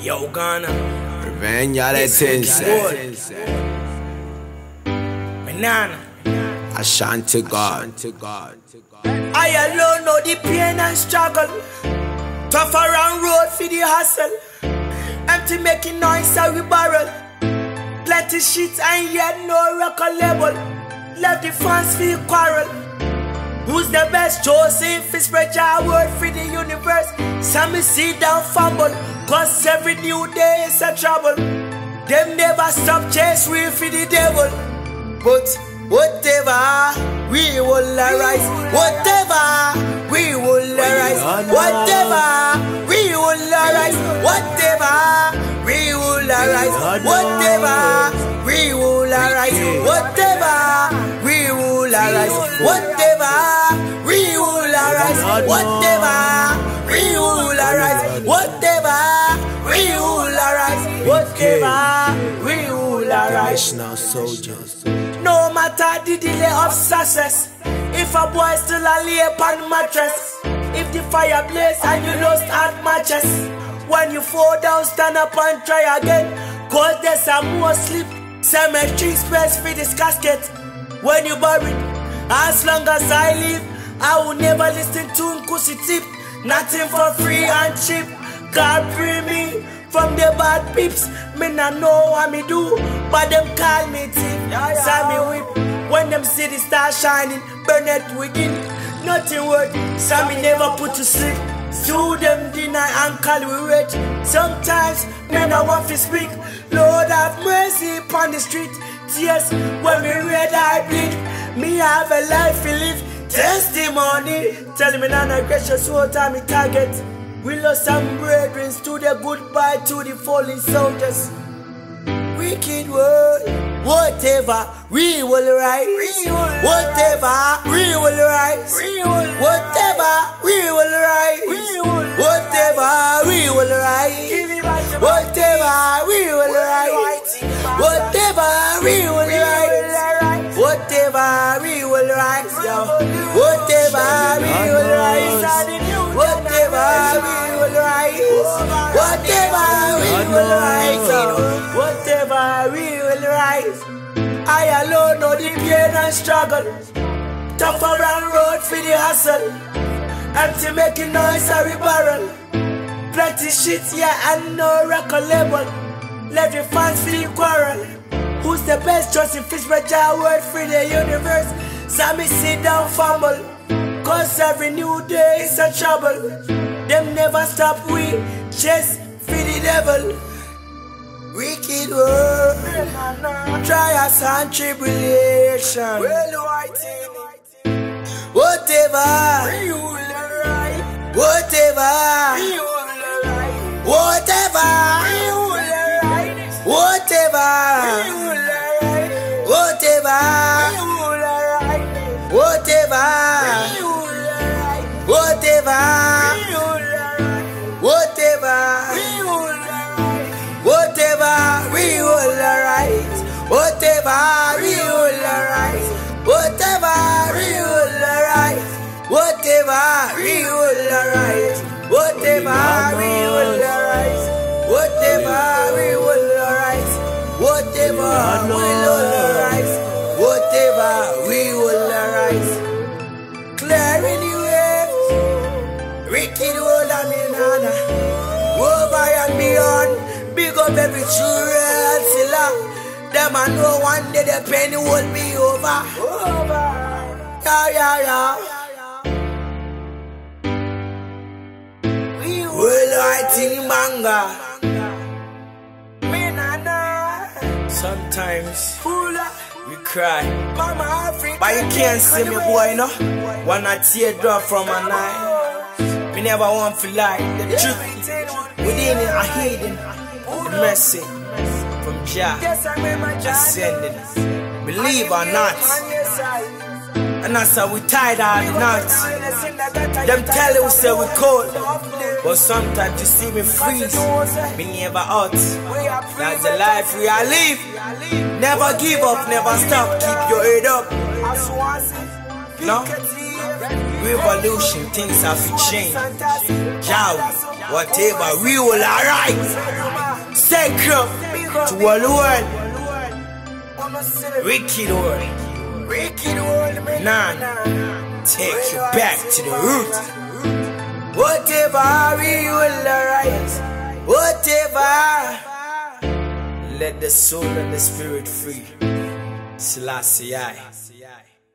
Yo, Ghana. Revenge, all that is. Banana. Ashanti God. I alone know the pain and struggle. Tough around road for the hustle. Empty making noise so we barrel. Plenty shit and yet no record label. Left the fans feel quarrel. Who's the best? Joseph is spread your word for the universe. Some me sit down fumble, cause every new day is a trouble. Them never stop chase we for the devil. But whatever, we will arise. Whatever, we will arise. Whatever, we will arise. Whatever, we will arise. Whatever, we will arise. Whatever, we will arise. Whatever, we will arise. Whatever, we will arise. Whatever, we will arise. Whatever, we will arise. National soldiers. No matter the delay of success, if a boy still a lay upon mattress, if the fire blaze and you lost hot matches, when you fall down, stand up and try again, cause there's a more sleep. Cemetery space for this casket. When you buried, as long as I live, I will never listen to Nkusi tip. Nothing for free and cheap. God free me from the bad peeps. Me not know what me do, but them call me thief. Saw me whip when them see the star shining, burn it within. Nothing worth, saw me never put to sleep. Do them deny and call we rich. Sometimes men I want to speak. Lord have mercy upon the street. Tears when me red I bleed. Me have a life to live. Testimony. Tell me none gracious what time me target. We lost some brethren to the goodbye to the fallen soldiers. Wicked world, whatever, we will rise. Whatever, we will rise. Whatever, we will rise. Whatever, we will rise. Whatever, we will rise. Whatever, we will rise. Whatever, we will rise. Whatever, we will rise. Whatever, we will rise. Whatever, we will rise. Whatever, we will rise. I alone know the pain and struggle. Tough around road for the hustle. Empty making noise or we barrel. Plenty shit, yeah, and no record label. Let the fans feel quarrel. Who's the best? Just if it's your word for the universe. So me sit down fumble, cause every new day is a trouble. Them never stop, we chase for the devil. Wicked world, trials and tribulation. Whatever, whatever, whatever, whatever, whatever, whatever, whatever, whatever, whatever, we will arise. Whatever, we will arise. Whatever, we will arise. Whatever, we will arise. Whatever, we will arise. Whatever, we will arise. Whatever, we will arise. Whatever, we will arise. Clearing the waves. Wicked world and banana. Over and beyond. Big up every true real seller. Them I know one day the pain will be over. Yeah, yeah, yeah. Well, I think manga. Sometimes we cry, but you can't see me, boy, no. When I teardrop from my eye, we never want to lie. The truth within it, I hidden. The mercy from Jah ascending. Believe or not, and that's how we tied our knots. Them tell you say we cold, but sometimes you see me freeze. Me never out. That's the life we are live. Never give up, never stop. Keep your head up. No. Revolution, things have to change. Jow, whatever, we will arise. Sacred to all the world. Wicked world. None. Take you back to the root. Whatever, we will arise. Whatever. Let the soul and the spirit free. Selassie I.